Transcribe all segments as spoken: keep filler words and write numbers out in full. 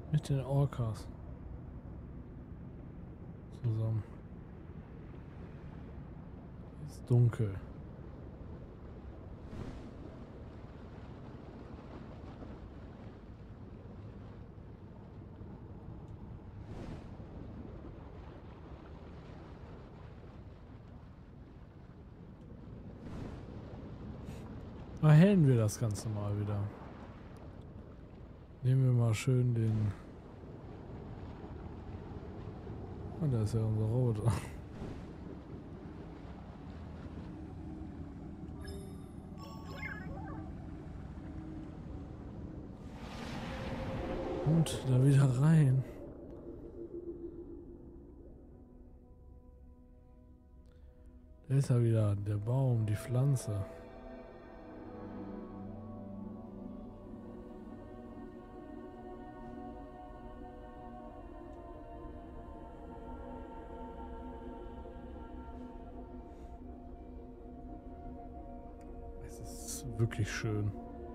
Mit den Orcas zusammen. Ist dunkel. Erhellen wir das Ganze mal wieder. Nehmen wir mal schön den... Oh, da ist ja unser Roboter. Und da wieder rein. Da ist ja wieder der Baum, die Pflanze. Es ist wirklich schön.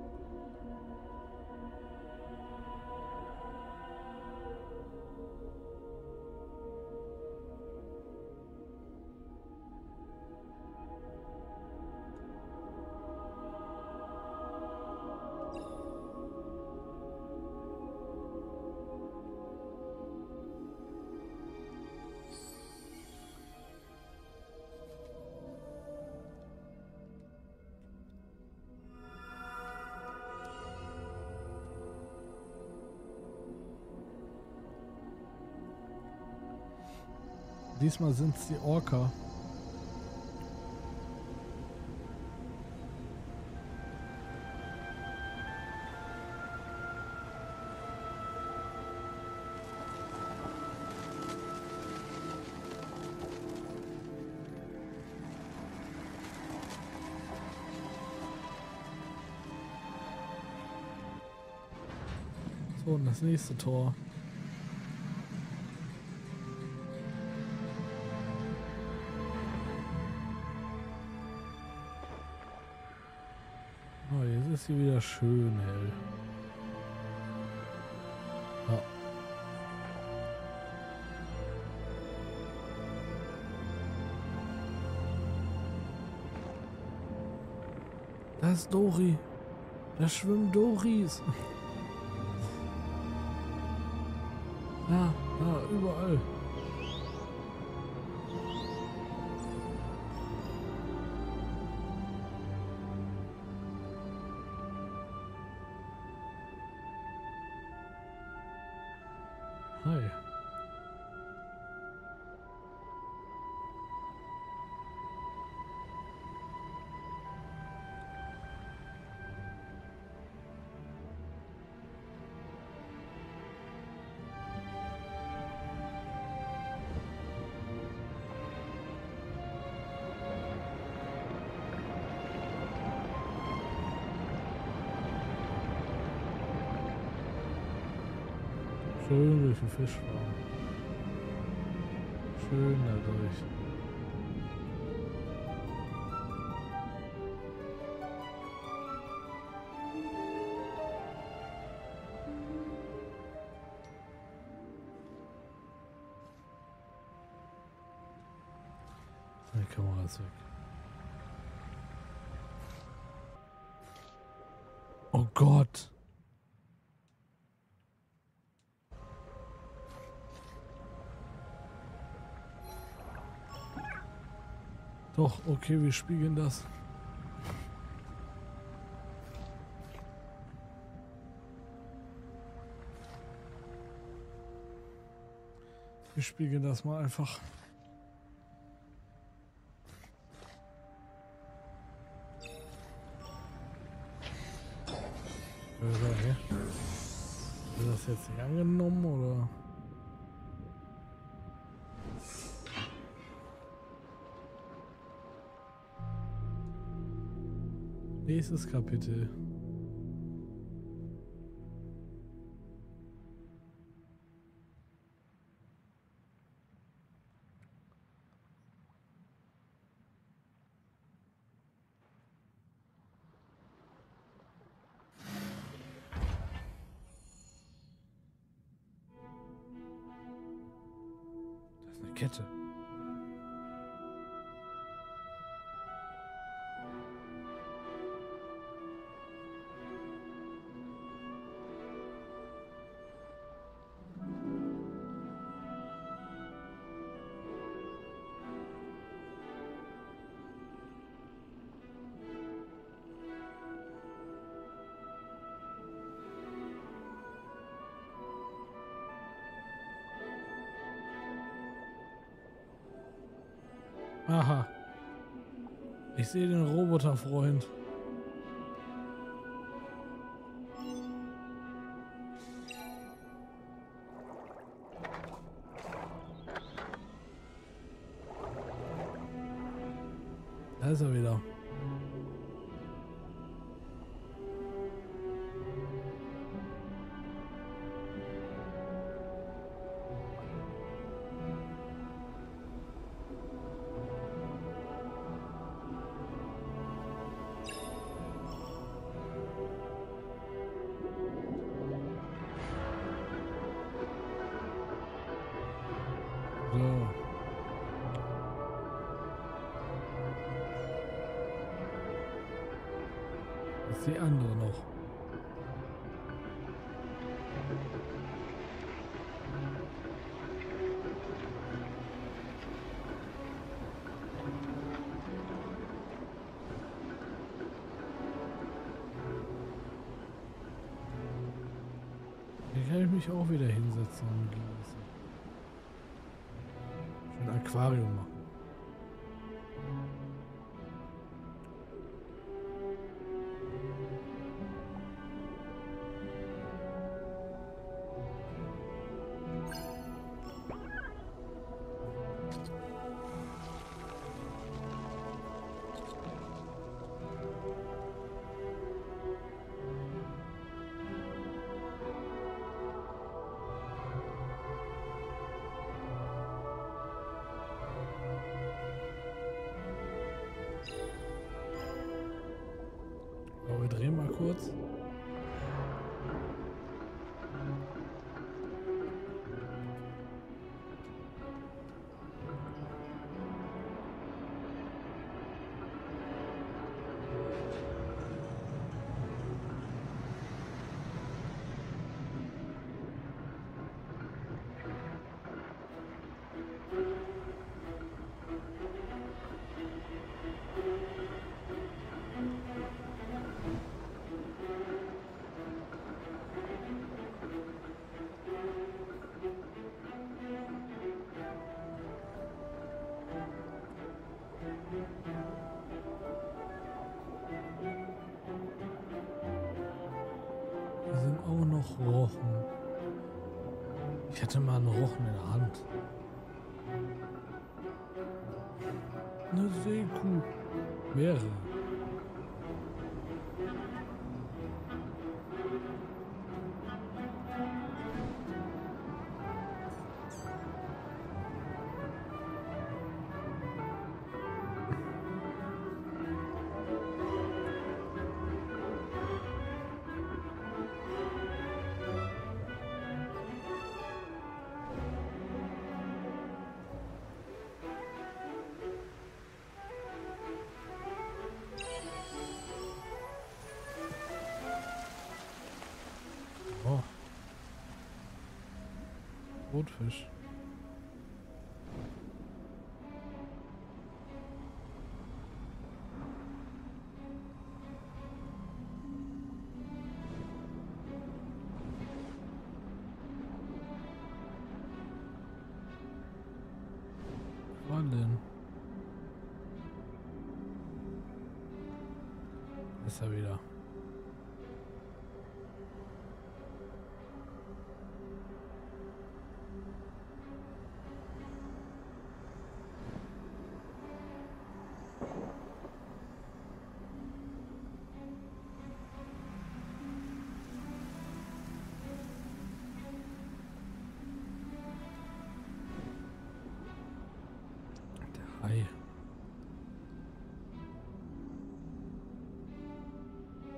Diesmal sind es die Orca. So, und das nächste Tor. Oh, jetzt ist sie wieder schön hell. Ja. Da ist Dori. Da schwimmen Doris. Ja, da, überall. Hi. Schön durch den Fischfarm. Schön da durch. Die Kamera ist weg. Oh Gott. Doch, okay, wir spiegeln das. Wir spiegeln das mal einfach. Okay. Wird das jetzt nicht angenommen oder? Nächstes Kapitel. Kette. Aha. Ich sehe den Roboterfreund. Da ist er wieder. So. Das ist die andere noch. Hier kann ich mich auch wieder hinsetzen und genießen. Ein Aquarium machen. Aber wir drehen mal kurz. Hier sind auch noch Rochen. Ich hatte mal einen Rochen in der Hand. Eine Seekuh. Mehrere. Oh. Rotfisch. Wann denn? Ist er wieder. Der Hai.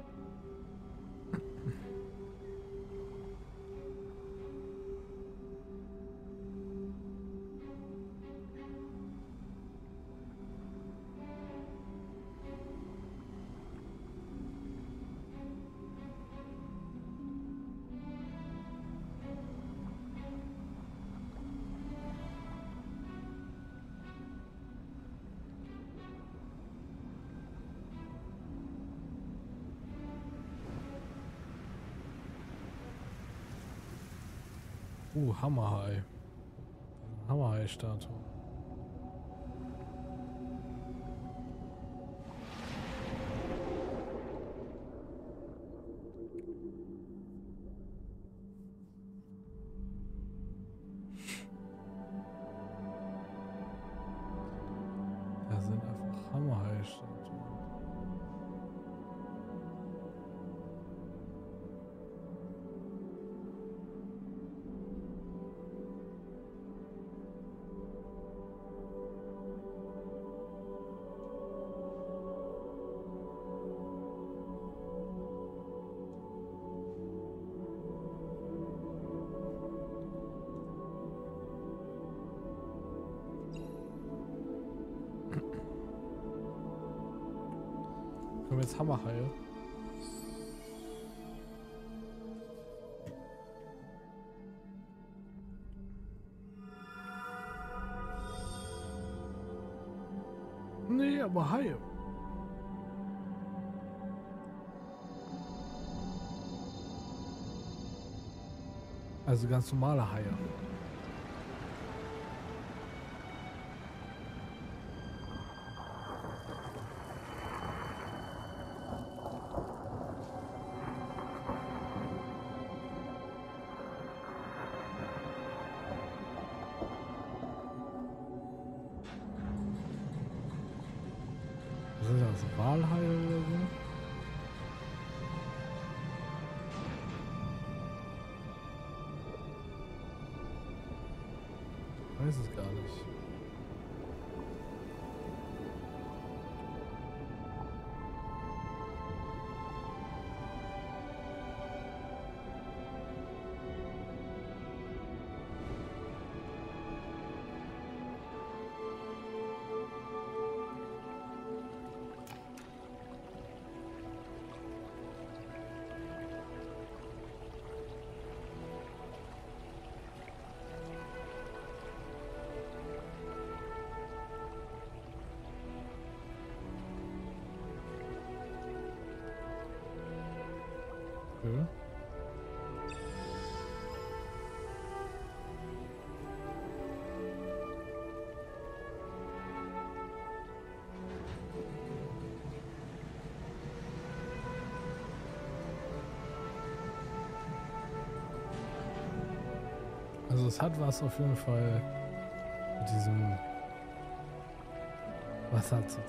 Uh, Hammerhai. Hammerhai-Statue. Da sind einfach Hammerhai-Statuen. Kommen jetzt Hammerhaie. Nee, aber Haie. Also ganz normale Haie. Was ist das? Walhaie oder so? Ich weiß es gar nicht. Okay. Also es hat was auf jeden Fall mit diesem Wasser zu tun.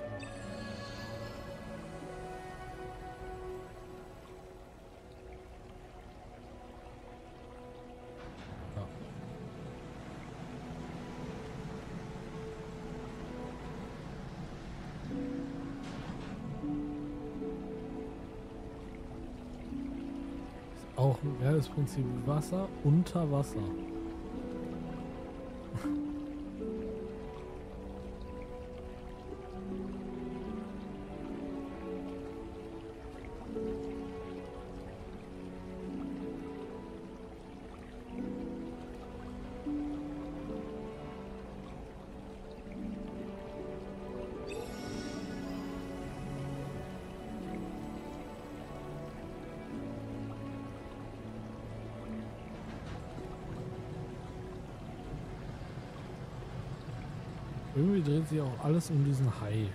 Ja. Ist auch ja, das Prinzip Wasser unter Wasser. Irgendwie dreht sich auch alles um diesen Hai.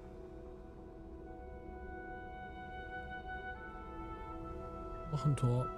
Noch ein Tor.